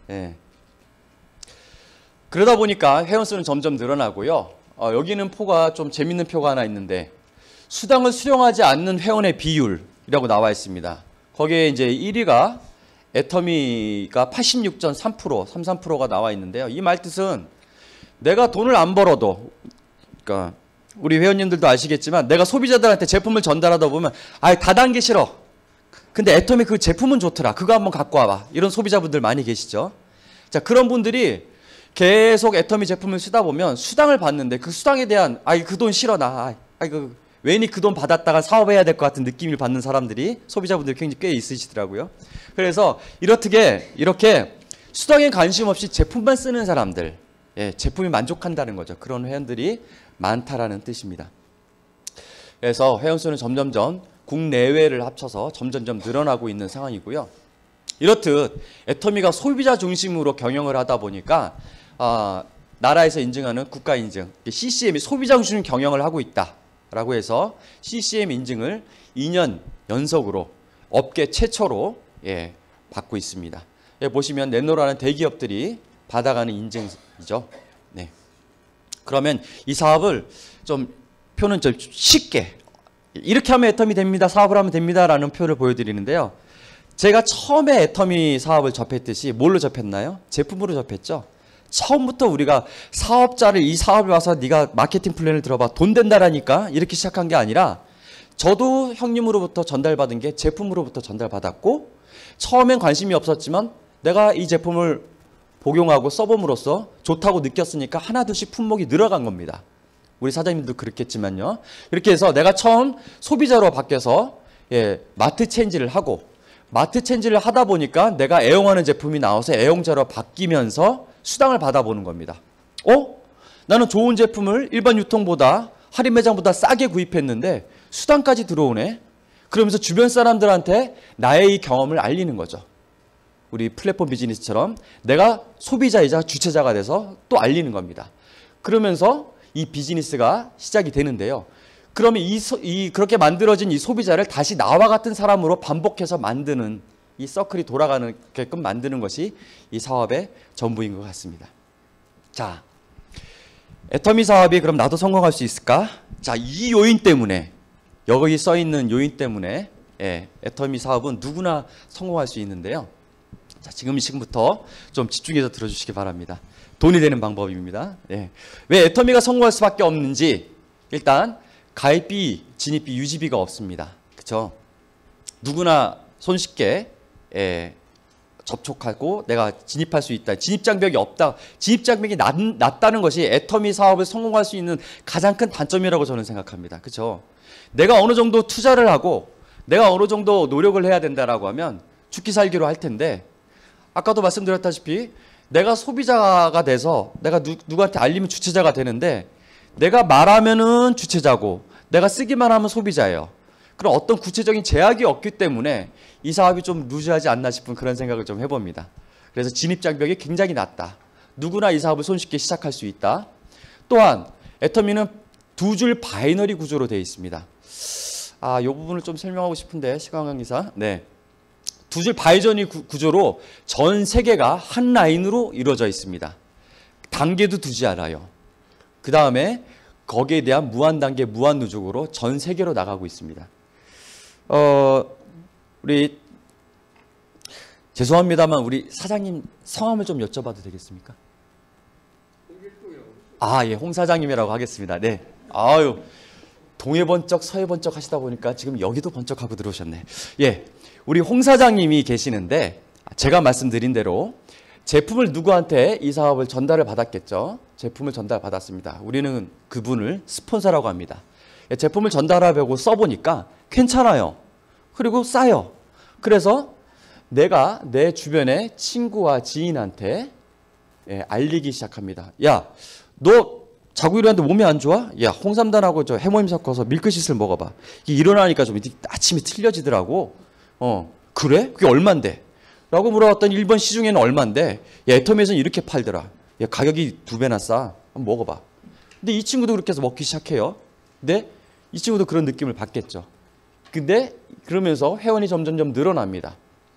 그러다 보니까 회원수는 점점 늘어나고요. 여기는 표가 좀 재밌는 표가 하나 있는데 수당을 수령하지 않는 회원의 비율이라고 나와 있습니다. 거기에 이제 1위가 애터미가 86.3%, 33%가 나와 있는데요. 이 말뜻은 내가 돈을 안 벌어도, 그러니까 우리 회원님들도 아시겠지만 내가 소비자들한테 제품을 전달하다 보면 다단계 싫어. 근데 애터미 그 제품은 좋더라. 그거 한번 갖고 와봐. 이런 소비자분들 많이 계시죠. 자, 그런 분들이 계속 애터미 제품을 쓰다 보면 수당을 받는데 그 수당에 대한 그 돈 싫어 나. 괜히 그 돈 받았다가 사업해야 될 것 같은 느낌을 받는 사람들이 소비자분들이 굉장히 꽤 있으시더라고요. 그래서 이렇게 수당에 관심 없이 제품만 쓰는 사람들, 제품이 만족한다는 거죠. 그런 회원들이 많다라는 뜻입니다. 그래서 회원수는 점점점 국내외를 합쳐서 점점점 늘어나고 있는 상황이고요. 이렇듯 애터미가 소비자 중심으로 경영을 하다 보니까 나라에서 인증하는 국가 인증, CCM이 소비자 중심 경영을 하고 있다라고 해서 CCM 인증을 2년 연속으로 업계 최초로 받고 있습니다. 보시면 넷노라는 대기업들이 받아가는 인증이죠. 그러면 이 사업을 표는 좀 쉽게 이렇게 하면 애터미 됩니다. 사업을 하면 됩니다라는 표를 보여드리는데요. 제가 처음에 애터미 사업을 접했듯이 뭘로 접했나요? 제품으로 접했죠. 처음부터 우리가 사업자를 이 사업에 와서 네가 마케팅 플랜을 들어봐. 돈 된다라니까 이렇게 시작한 게 아니라 저도 형님으로부터 전달받은 게 제품으로부터 전달받았고 처음엔 관심이 없었지만 내가 이 제품을 복용하고 써봄으로써 좋다고 느꼈으니까 하나둘씩 품목이 늘어간 겁니다. 우리 사장님도 그렇겠지만요. 이렇게 해서 내가 처음 소비자로 바뀌어서 마트 체인지를 하고 마트 체인지를 하다 보니까 내가 애용하는 제품이 나와서 애용자로 바뀌면서 수당을 받아보는 겁니다. 나는 좋은 제품을 일반 유통보다 할인 매장보다 싸게 구입했는데 수당까지 들어오네. 그러면서 주변 사람들한테 나의 이 경험을 알리는 거죠. 우리 플랫폼 비즈니스처럼 내가 소비자이자 주체자가 돼서 또 알리는 겁니다. 그러면서 이 비즈니스가 시작이 되는데요. 그러면 그렇게 만들어진 이 소비자를 다시 나와 같은 사람으로 반복해서 만드는 이 서클이 돌아가게끔 만드는 것이 이 사업의 전부인 것 같습니다. 자, 애터미 사업이 그럼 나도 성공할 수 있을까? 자, 이 요인 때문에 여기 써 있는 요인 때문에 애터미 사업은 누구나 성공할 수 있는데요. 자, 지금부터 좀 집중해서 들어주시기 바랍니다. 돈이 되는 방법입니다. 왜 애터미가 성공할 수밖에 없는지 일단 가입비, 진입비, 유지비가 없습니다. 그렇죠? 누구나 손쉽게 접촉하고 내가 진입할 수 있다. 진입장벽이 없다. 진입장벽이 낮다는 것이 애터미 사업을 성공할 수 있는 가장 큰 단점이라고 저는 생각합니다. 그렇죠? 내가 어느 정도 투자를 하고 내가 어느 정도 노력을 해야 된다라고 하면 죽기 살기로 할 텐데 아까도 말씀드렸다시피 내가 소비자가 돼서 내가 누구한테 알리면 주체자가 되는데 내가 말하면은 주체자고 내가 쓰기만 하면 소비자예요. 그럼 어떤 구체적인 제약이 없기 때문에 이 사업이 좀 루즈하지 않나 싶은 그런 생각을 좀 해봅니다. 그래서 진입장벽이 굉장히 낮다. 누구나 이 사업을 손쉽게 시작할 수 있다. 또한 애터미는 두 줄 바이너리 구조로 되어 있습니다. 이 부분을 좀 설명하고 싶은데 시간 관계상 두 줄 바이너리 구조로 전 세계가 한 라인으로 이루어져 있습니다. 단계도 두지 않아요. 그 다음에 거기에 대한 무한 단계, 무한 누적으로 전 세계로 나가고 있습니다. 우리 죄송합니다만 우리 사장님 성함을 좀 여쭤봐도 되겠습니까? 예, 홍 사장님이라고 하겠습니다. 네. 동해 번쩍 서해 번쩍 하시다 보니까 지금 여기도 번쩍하고 들어오셨네. 우리 홍 사장님이 계시는데 제가 말씀드린 대로 제품을 누구한테 이 사업을 전달을 받았겠죠. 제품을 전달받았습니다. 우리는 그분을 스폰서라고 합니다. 제품을 전달하려고 써보니까 괜찮아요. 그리고 싸요. 그래서 내가 내 주변의 친구와 지인한테 알리기 시작합니다. 야, 너 자고 일어났는데 몸이 안 좋아? 야, 홍삼단하고 저 해모임 섞어서 밀크시슬 먹어봐. 이게 일어나니까 좀 아침이 틀려지더라고. 그래? 그게 얼만데? 라고 물어봤더니 일본 시중에는 얼만데? 야, 애터미에서는 이렇게 팔더라. 야, 가격이 2배나 싸. 한번 먹어봐. 근데 이 친구도 그렇게 해서 먹기 시작해요. 근데 이 친구도 그런 느낌을 받겠죠. 근데 그러면서 회원이 점점점 늘어납니다.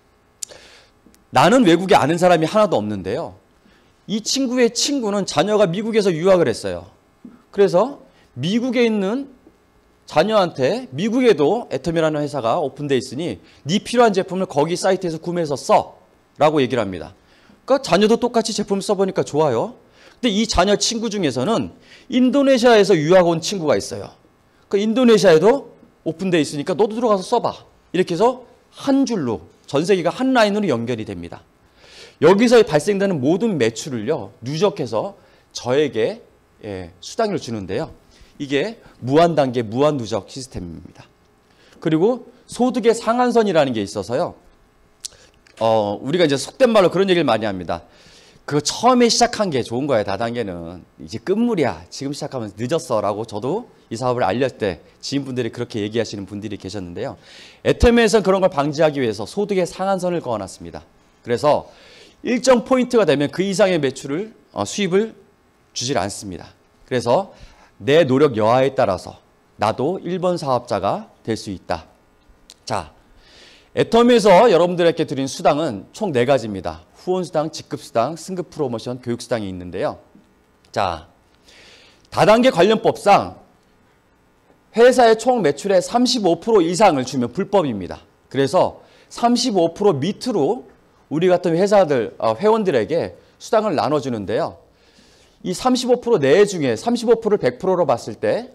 나는 외국에 아는 사람이 하나도 없는데요. 이 친구의 친구는 자녀가 미국에서 유학을 했어요. 그래서 미국에 있는 자녀한테 미국에도 애터미라는 회사가 오픈되어 있으니 네 필요한 제품을 거기 사이트에서 구매해서 써 라고 얘기를 합니다. 그러니까 자녀도 똑같이 제품 써보니까 좋아요. 근데 이 자녀 친구 중에서는 인도네시아에서 유학 온 친구가 있어요. 그 인도네시아에도 오픈되어 있으니까 너도 들어가서 써봐. 이렇게 해서 한 줄로 전 세계가 한 라인으로 연결이 됩니다. 여기서 발생되는 모든 매출을요 누적해서 저에게 수당을 주는데요. 이게 무한 단계, 무한 누적 시스템입니다. 그리고 소득의 상한선이라는 게 있어서요. 우리가 이제 속된 말로 그런 얘기를 많이 합니다. 그 처음에 시작한 게 좋은 거야. 다단계는 이제 끝물이야. 지금 시작하면 늦었어라고 저도 이 사업을 알릴 때 지인분들이 그렇게 얘기하시는 분들이 계셨는데요. 애터미에서는 그런 걸 방지하기 위해서 소득의 상한선을 그어놨습니다. 그래서 일정 포인트가 되면 그 이상의 매출을 수입을 주질 않습니다. 그래서 내 노력 여하에 따라서 나도 1번 사업자가 될 수 있다. 자, 애터미에서 여러분들에게 드린 수당은 총 4가지입니다. 후원수당, 직급수당, 승급 프로모션, 교육수당이 있는데요. 자, 다단계 관련법상 회사의 총 매출의 35% 이상을 주면 불법입니다. 그래서 35% 밑으로 우리 같은 회사들, 회원들에게 수당을 나눠주는데요. 이 35% 내외 중에 35%를 100%로 봤을 때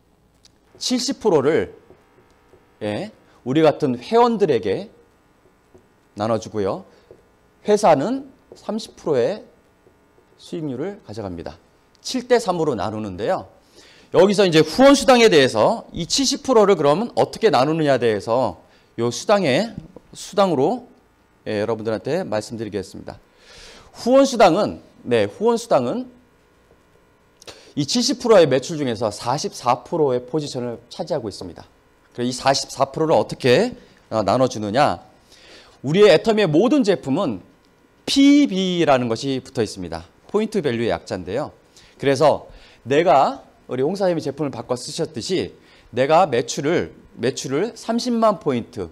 70%를 우리 같은 회원들에게 나눠주고요. 회사는 30%의 수익률을 가져갑니다. 7대 3으로 나누는데요. 여기서 이제 후원 수당에 대해서 이 70%를 그러면 어떻게 나누느냐에 대해서 요 수당으로 여러분들한테 말씀드리겠습니다. 후원 수당은 이 70%의 매출 중에서 44%의 포지션을 차지하고 있습니다. 그래서 이 44%를 어떻게 나눠주느냐? 우리의 애터미의 모든 제품은 PB라는 것이 붙어 있습니다. 포인트 밸류의 약자인데요. 그래서 내가 우리 홍사님이 제품을 바꿔 쓰셨듯이 내가 매출을 30만 포인트,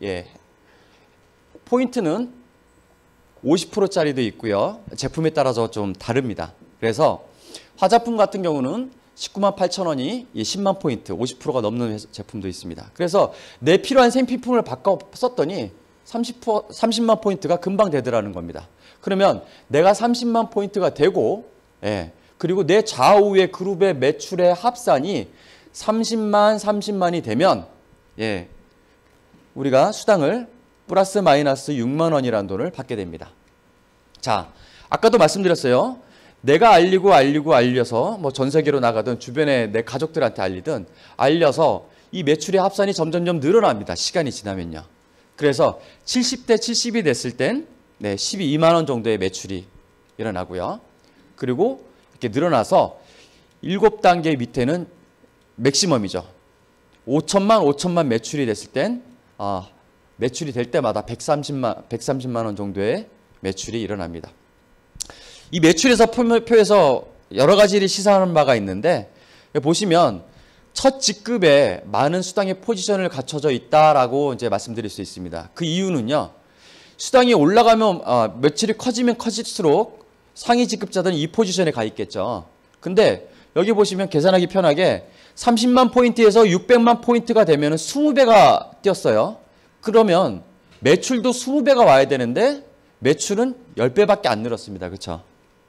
포인트는 50%짜리도 있고요. 제품에 따라서 좀 다릅니다. 그래서 화장품 같은 경우는 19만 8천 원이 10만 포인트, 50%가 넘는 제품도 있습니다. 그래서 내 필요한 생필품을 바꿔 썼더니 30만 포인트가 금방 되더라는 겁니다. 그러면 내가 30만 포인트가 되고, 그리고 내 좌우의 그룹의 매출의 합산이 30만이 되면, 우리가 수당을 플러스 마이너스 6만 원이라는 돈을 받게 됩니다. 자, 아까도 말씀드렸어요. 내가 알려서 뭐 전 세계로 나가든 주변에 내 가족들한테 알려서 이 매출의 합산이 점점점 늘어납니다. 시간이 지나면요. 그래서 70대 70이 됐을 땐 12만 원 정도의 매출이 일어나고요. 그리고 이렇게 늘어나서 7단계 밑에는 맥시멈이죠. 5천만 매출이 됐을 땐 매출이 될 때마다 130만 원 정도의 매출이 일어납니다. 이 매출에서 표에서 여러 가지를 시사하는 바가 있는데 보시면 첫 직급에 많은 수당의 포지션을 갖춰져 있다라고 이제 말씀드릴 수 있습니다. 그 이유는요. 수당이 올라가면 매출이 커지면 커질수록 상위 직급자들은 이 포지션에 가 있겠죠. 근데 여기 보시면 계산하기 편하게 30만 포인트에서 600만 포인트가 되면 20배가 뛰었어요. 그러면 매출도 20배가 와야 되는데 매출은 10배밖에 안 늘었습니다. 그렇죠?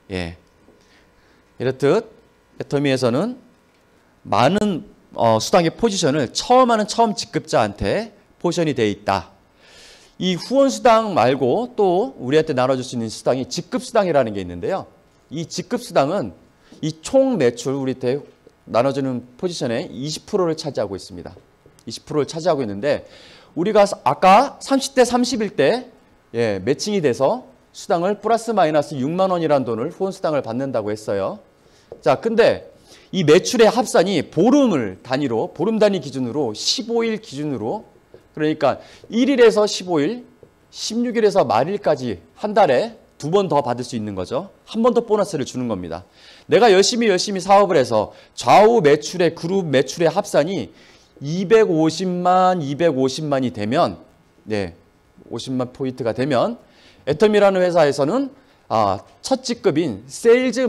이렇듯 애터미에서는 많은 수당의 포지션을 처음 직급자한테 포지션이 되어 있다. 이 후원 수당 말고 또 우리한테 나눠줄 수 있는 수당이 직급 수당이라는 게 있는데요. 이 직급 수당은 이 총 매출 우리한테 나눠주는 포지션의 20%를 차지하고 있습니다. 20%를 차지하고 있는데 우리가 아까 30대 30일 때 매칭이 돼서 수당을 플러스 마이너스 6만 원이라는 돈을 후원 수당을 받는다고 했어요. 자, 근데 이 매출의 합산이 보름 단위 기준으로 15일 기준으로 그러니까 1일에서 15일, 16일에서 말일까지 한 달에 2번 더 받을 수 있는 거죠. 한 번 더 보너스를 주는 겁니다. 내가 열심히 사업을 해서 좌우 매출의 그룹 매출의 합산이 250만이 되면 50만 포인트가 되면 애터미라는 회사에서는 첫 직급인 세일즈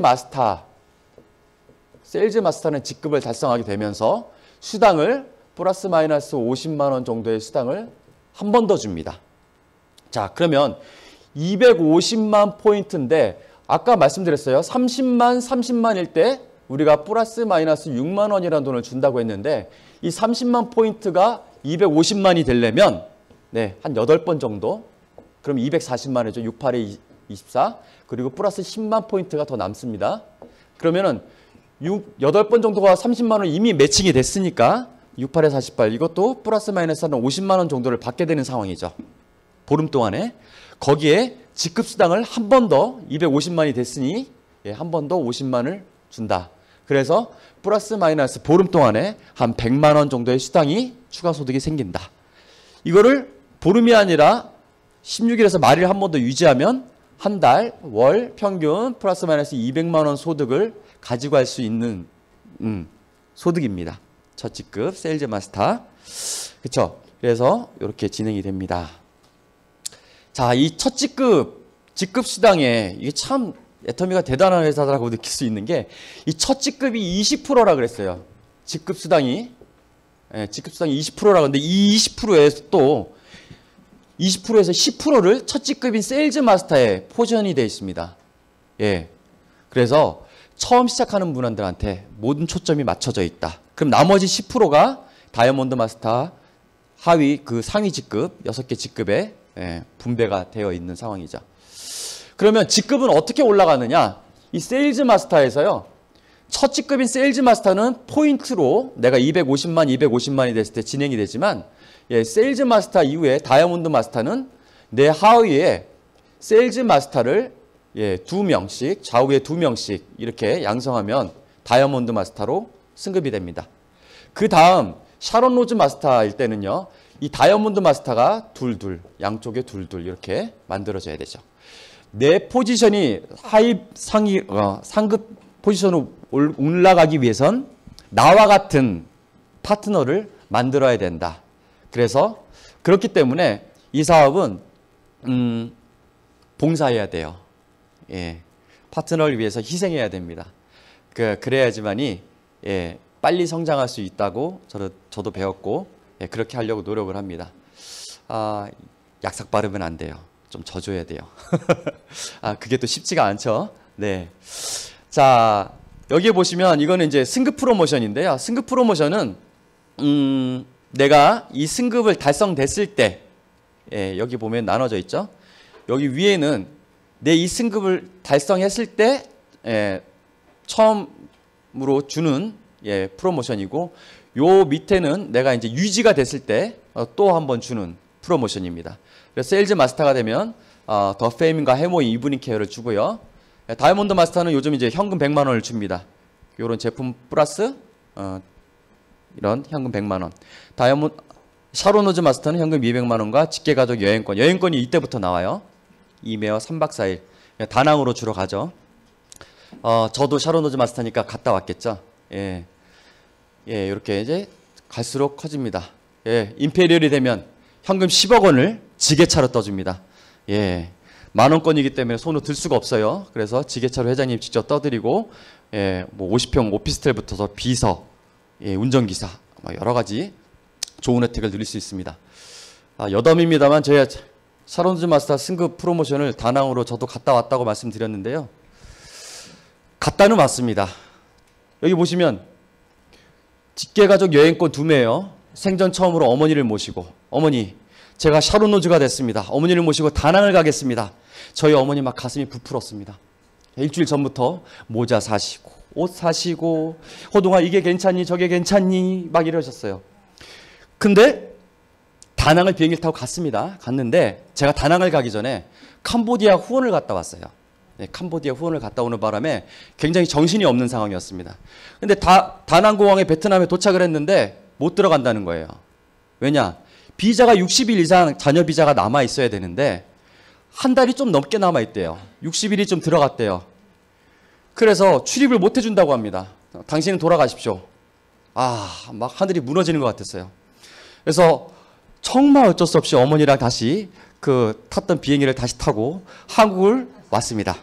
마스터는 직급을 달성하게 되면서 수당을 플러스 마이너스 50만 원 정도의 수당을 한 번 더 줍니다. 자, 그러면 250만 포인트인데 아까 말씀드렸어요. 30만일 때 우리가 플러스 마이너스 6만 원이라는 돈을 준다고 했는데 이 30만 포인트가 250만이 되려면 한 8번 정도 그럼 240만이죠. 6, 8에 24 그리고 플러스 10만 포인트가 더 남습니다. 그러면은 8번 정도가 30만 원 이미 매칭이 됐으니까 6, 8에 48 이것도 플러스 마이너스 한 50만 원 정도를 받게 되는 상황이죠. 보름 동안에 거기에 직급수당을 한 번 더 250만이 됐으니 한 번 더 50만을 준다. 그래서 플러스 마이너스 보름 동안에 한 100만 원 정도의 수당이 추가 소득이 생긴다. 이거를 보름이 아니라 16일에서 말일 한 번 더 유지하면 한 달, 월 평균 플러스 마이너스 200만 원 소득을 가지고 갈 수 있는 소득입니다. 첫 직급 세일즈 마스터. 그렇죠? 그래서 이렇게 진행이 됩니다. 자, 이 첫 직급 수당에 이게 참 애터미가 대단한 회사라고 느낄 수 있는 게 이 첫 직급이 20%라 그랬어요. 직급 수당이 직급수당이 20%라고 하는데 이 20%에서 또 20%에서 10%를 첫 직급인 세일즈 마스터에 포션이 되어 있습니다. 예. 그래서 처음 시작하는 분들한테 모든 초점이 맞춰져 있다. 그럼 나머지 10%가 다이아몬드 마스터 하위 그 상위 직급 6개 직급에 분배가 되어 있는 상황이죠. 그러면 직급은 어떻게 올라가느냐? 이 세일즈 마스터에서요. 첫 직급인 세일즈 마스터는 포인트로 내가 250만이 됐을 때 진행이 되지만 세일즈 마스터 이후에 다이아몬드 마스터는 내 하위에 세일즈 마스터를 2명씩 좌우에 2명씩 이렇게 양성하면 다이아몬드 마스터로 승급이 됩니다. 그 다음 샤론 로즈 마스터일 때는요. 이 다이아몬드 마스터가 둘둘 양쪽에 둘둘 이렇게 만들어져야 되죠. 내 포지션이 상급 포지션으로 올라가기 위해선 나와 같은 파트너를 만들어야 된다. 그래서 그렇기 때문에 이 사업은 봉사해야 돼요. 파트너를 위해서 희생해야 됩니다. 그래야지만이 빨리 성장할 수 있다고 저도 배웠고 그렇게 하려고 노력을 합니다. 약삭 바르면 안 돼요. 좀 져줘야 돼요. 그게 또 쉽지가 않죠. 네. 자, 여기에 보시면 이거는 이제 승급 프로모션인데요. 승급 프로모션은 내가 이 승급을 달성됐을 때 여기 보면 나눠져 있죠. 여기 위에는 내 이 승급을 달성했을 때 처음으로 주는 프로모션이고 요 밑에는 내가 이제 유지가 됐을 때 또 한 번 주는 프로모션입니다. 그래서 세일즈 마스터가 되면 더 페임과 해모 이브닝 케어를 주고요. 다이아몬드 마스터는 요즘 이제 현금 100만 원을 줍니다. 요런 제품 플러스 이런 현금 100만 원. 샤론 로즈 마스터는 현금 200만 원과 직계 가족 여행권. 여행권이 이때부터 나와요. 2매어 3박 4일. 다낭으로 주로 가죠. 저도 샤론 로즈 마스터니까 갔다 왔겠죠. 이렇게 이제 갈수록 커집니다. 임페리얼이 되면 현금 10억 원을 지게차로 떠줍니다. 만 원권이기 때문에 손으로 들 수가 없어요. 그래서 지게차로 회장님 직접 떠드리고 뭐 50평 오피스텔부터 비서, 운전기사 여러 가지 좋은 혜택을 누릴 수 있습니다. 여담입니다만 저희가 샤론 로즈 마스터 승급 프로모션을 다낭으로 저도 갔다 왔다고 말씀드렸는데요. 갔다는 왔습니다. 여기 보시면 직계가족 여행권 2매예요. 생전 처음으로 어머니를 모시고 어머니 제가 샤론 로즈가 됐습니다. 어머니를 모시고 다낭을 가겠습니다. 저희 어머니 막 가슴이 부풀었습니다. 일주일 전부터 모자 사시고 옷 사시고 호동아 이게 괜찮니 저게 괜찮니 막 이러셨어요. 근데 다낭을 비행기를 타고 갔습니다. 갔는데 제가 다낭을 가기 전에 캄보디아 후원을 갔다 왔어요. 캄보디아 후원을 갔다 오는 바람에 굉장히 정신이 없는 상황이었습니다. 근데 다낭공항에 베트남에 도착을 했는데 못 들어간다는 거예요. 왜냐? 비자가 60일 이상 자녀 비자가 남아 있어야 되는데 한 달이 좀 넘게 남아 있대요. 60일이 좀 들어갔대요. 그래서 출입을 못 해준다고 합니다. 당신은 돌아가십시오. 막 하늘이 무너지는 것 같았어요. 그래서 정말 어쩔 수 없이 어머니랑 다시 탔던 비행기를 다시 타고 한국을 왔습니다.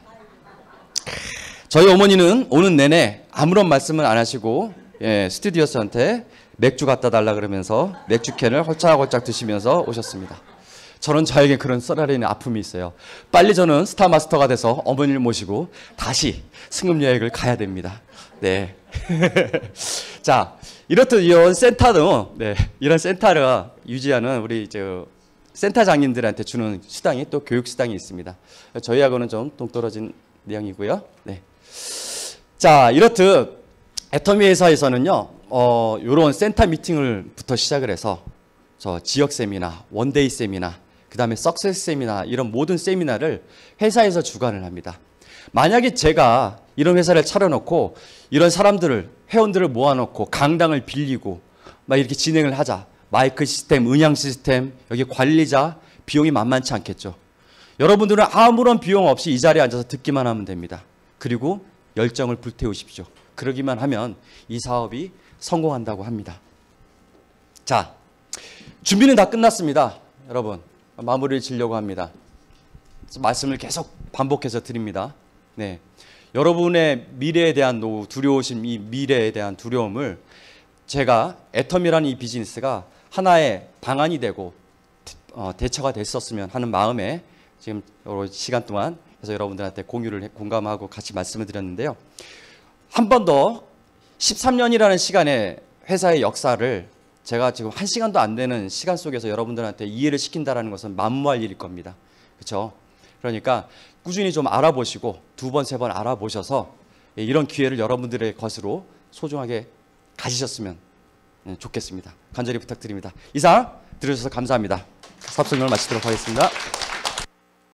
저희 어머니는 오는 내내 아무런 말씀을 안 하시고 스튜디오스한테 맥주 갖다 달라 그러면서 맥주캔을 홀짝홀짝 드시면서 오셨습니다. 저에게 그런 썰어리는 아픔이 있어요. 빨리 저는 스타마스터가 돼서 어머니를 모시고 다시 승급여행을 가야 됩니다. 네. 자, 이렇듯 이런 센터도, 이런 센터를 유지하는 우리 센터장님들한테 주는 수당이 또 교육 수당이 있습니다. 저희하고는 좀 동떨어진 내용이고요. 네. 자, 이렇듯 애터미 회사에서는요, 요런 센터 미팅을부터 시작을 해서 지역 세미나, 원데이 세미나, 그 다음에 석세스 세미나 이런 모든 세미나를 회사에서 주관을 합니다. 만약에 제가 이런 회사를 차려놓고 이런 사람들을 회원들을 모아놓고 강당을 빌리고 막 이렇게 진행을 하자. 마이크 시스템, 음향 시스템, 여기 관리자 비용이 만만치 않겠죠. 여러분들은 아무런 비용 없이 이 자리에 앉아서 듣기만 하면 됩니다. 그리고 열정을 불태우십시오. 그러기만 하면 이 사업이 성공한다고 합니다. 자, 준비는 다 끝났습니다. 여러분, 마무리를 지려고 합니다. 말씀을 계속 반복해서 드립니다. 네, 여러분의 미래에 대한 두려우심, 이 미래에 대한 두려움을 제가 애텀이라는 이 비즈니스가 하나의 방안이 되고 대처가 됐었으면 하는 마음에 지금 여러 시간 동안 그래서 여러분들한테 공감하고 같이 말씀을 드렸는데요. 한 번 더 13년이라는 시간의 회사의 역사를 제가 지금 1시간도 안 되는 시간 속에서 여러분들한테 이해를 시킨다는 것은 만무할 일일 겁니다. 그렇죠? 그러니까 꾸준히 좀 알아보시고 2번, 3번 알아보셔서 이런 기회를 여러분들의 것으로 소중하게 가지셨으면 좋겠습니다. 간절히 부탁드립니다. 이상 들어주셔서 감사합니다. 삽성명을 마치도록 하겠습니다.